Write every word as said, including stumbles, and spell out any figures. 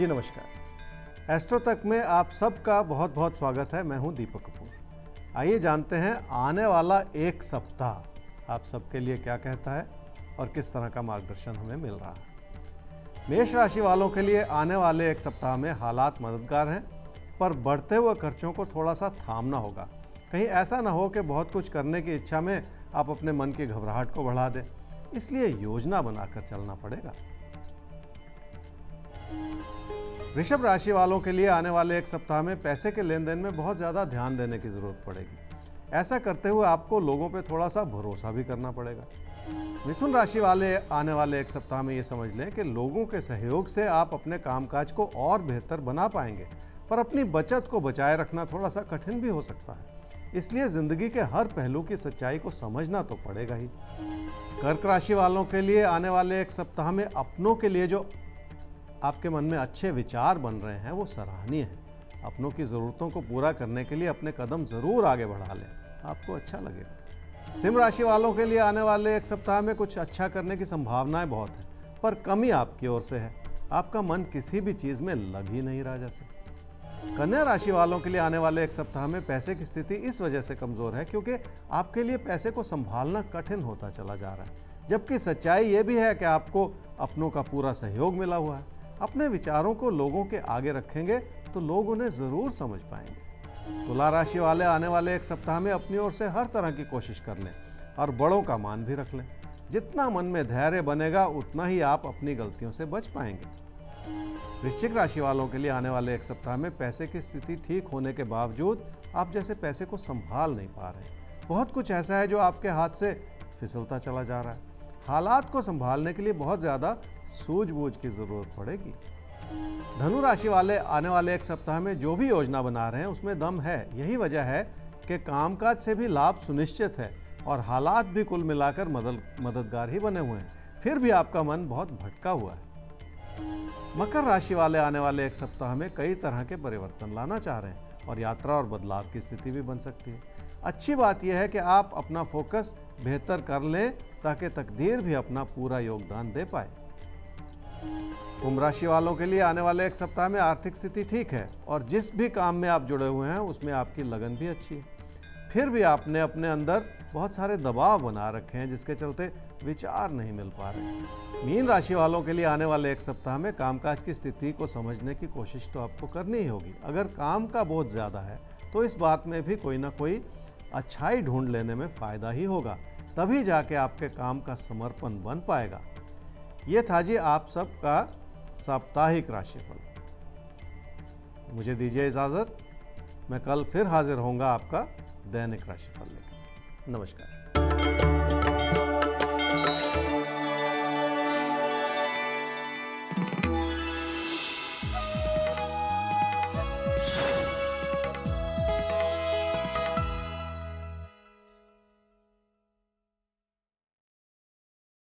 जी नमस्कार। एस्ट्रो तक में आप सबका बहुत बहुत स्वागत है। मैं हूं दीपक कपूर। आइए जानते हैं आने वाला एक सप्ताह आप सबके लिए क्या कहता है और किस तरह का मार्गदर्शन हमें मिल रहा है। मेष राशि वालों के लिए आने वाले एक सप्ताह में हालात मददगार हैं, पर बढ़ते हुए खर्चों को थोड़ा सा थामना होगा। कहीं ऐसा ना हो कि बहुत कुछ करने की इच्छा में आप अपने मन की घबराहट को बढ़ा दें, इसलिए योजना बनाकर चलना पड़ेगा। वृषभ राशि वालों के लिए आने वाले एक सप्ताह में पैसे के लेन देन में बहुत ज़्यादा ध्यान देने की ज़रूरत पड़ेगी। ऐसा करते हुए आपको लोगों पे थोड़ा सा भरोसा भी करना पड़ेगा। मिथुन राशि वाले आने वाले एक सप्ताह में ये समझ लें कि लोगों के सहयोग से आप अपने कामकाज को और बेहतर बना पाएंगे, पर अपनी बचत को बचाए रखना थोड़ा सा कठिन भी हो सकता है। इसलिए ज़िंदगी के हर पहलू की सच्चाई को समझना तो पड़ेगा ही। कर्क राशि वालों के लिए आने वाले एक सप्ताह में अपनों के लिए जो आपके मन में अच्छे विचार बन रहे हैं वो सराहनीय है। अपनों की ज़रूरतों को पूरा करने के लिए अपने कदम ज़रूर आगे बढ़ा लें, आपको अच्छा लगेगा। सिंह राशि वालों के लिए आने वाले एक सप्ताह में कुछ अच्छा करने की संभावनाएं बहुत हैं, पर कमी आपकी ओर से है। आपका मन किसी भी चीज़ में लग ही नहीं रहा जैसे। कन्या राशि वालों के लिए आने वाले एक सप्ताह में पैसे की स्थिति इस वजह से कमज़ोर है क्योंकि आपके लिए पैसे को संभालना कठिन होता चला जा रहा है, जबकि सच्चाई ये भी है कि आपको अपनों का पूरा सहयोग मिला हुआ है। अपने विचारों को लोगों के आगे रखेंगे तो लोग उन्हें ज़रूर समझ पाएंगे। तुला राशि वाले आने वाले एक सप्ताह में अपनी ओर से हर तरह की कोशिश कर लें और बड़ों का मान भी रख लें। जितना मन में धैर्य बनेगा उतना ही आप अपनी गलतियों से बच पाएंगे। वृश्चिक राशि वालों के लिए आने वाले एक सप्ताह में पैसे की स्थिति ठीक होने के बावजूद आप जैसे पैसे को संभाल नहीं पा रहे। बहुत कुछ ऐसा है जो आपके हाथ से फिसलता चला जा रहा है। हालात को संभालने के लिए बहुत ज़्यादा सूझबूझ की ज़रूरत पड़ेगी। धनु राशि वाले आने वाले एक सप्ताह में जो भी योजना बना रहे हैं उसमें दम है। यही वजह है कि कामकाज से भी लाभ सुनिश्चित है और हालात भी कुल मिलाकर मदद मददगार ही बने हुए हैं। फिर भी आपका मन बहुत भटका हुआ है। मकर राशि वाले आने वाले एक सप्ताह में कई तरह के परिवर्तन लाना चाह रहे हैं और यात्रा और बदलाव की स्थिति भी बन सकती है। अच्छी बात यह है कि आप अपना फोकस बेहतर कर लें ताकि तकदीर भी अपना पूरा योगदान दे पाए। कुंभ राशि वालों के लिए आने वाले एक सप्ताह में आर्थिक स्थिति ठीक है और जिस भी काम में आप जुड़े हुए हैं उसमें आपकी लगन भी अच्छी है। फिर भी आपने अपने अंदर बहुत सारे दबाव बना रखे हैं जिसके चलते विचार नहीं मिल पा रहे। मीन राशि वालों के लिए आने वाले एक सप्ताह में कामकाज की स्थिति को समझने की कोशिश तो आपको करनी ही होगी। अगर काम का बोझ ज़्यादा है तो इस बात में भी कोई ना कोई अच्छाई ढूंढ लेने में फ़ायदा ही होगा, तभी जाके आपके काम का समर्पण बन पाएगा। ये था जी आप सबका साप्ताहिक राशिफल। मुझे दीजिए इजाज़त, मैं कल फिर हाजिर होऊंगा आपका दैनिक राशिफल लेकर। नमस्कार।